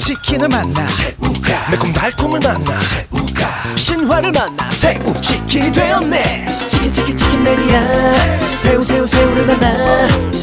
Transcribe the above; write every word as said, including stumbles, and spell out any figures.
치킨을 만나 새우가 매콤달콤을 만나 새우가 신화를 만나 새우 치킨이 되었네. 치킨 치킨 치킨매니아 새우 새우 새우를 만나